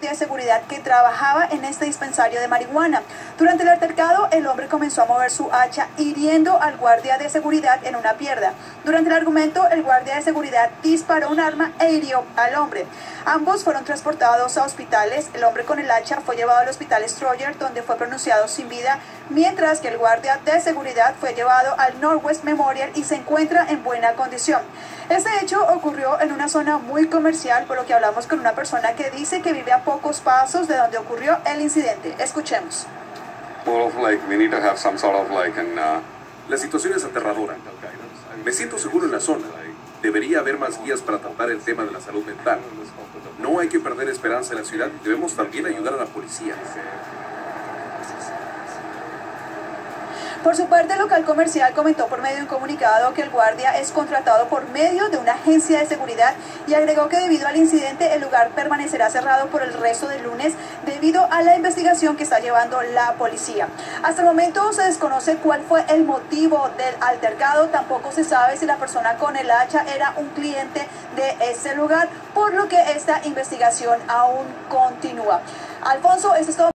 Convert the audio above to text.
guardia de seguridad que trabajaba en este dispensario de marihuana. Durante el altercado, el hombre comenzó a mover su hacha, hiriendo al guardia de seguridad en una pierna. Durante el argumento, el guardia de seguridad disparó un arma e hirió al hombre. Ambos fueron transportados a hospitales. El hombre con el hacha fue llevado al hospital Stroyer, donde fue pronunciado sin vida, mientras que el guardia de seguridad fue llevado al Northwest Memorial y se encuentra en buena condición. Este hecho ocurrió en una zona muy comercial, por lo que hablamos con una persona que dice que vive a pocos pasos de donde ocurrió el incidente. Escuchemos. La situación es aterradora. Me siento seguro en la zona. Debería haber más guías para tratar el tema de la salud mental. No hay que perder esperanza en la ciudad y debemos también ayudar a la policía. Por su parte, el local comercial comentó por medio de un comunicado que el guardia es contratado por medio de una agencia de seguridad y agregó que debido al incidente el lugar permanecerá cerrado por el resto del lunes debido a la investigación que está llevando la policía. Hasta el momento se desconoce cuál fue el motivo del altercado, tampoco se sabe si la persona con el hacha era un cliente de ese lugar, por lo que esta investigación aún continúa. Alfonso, esto es todo.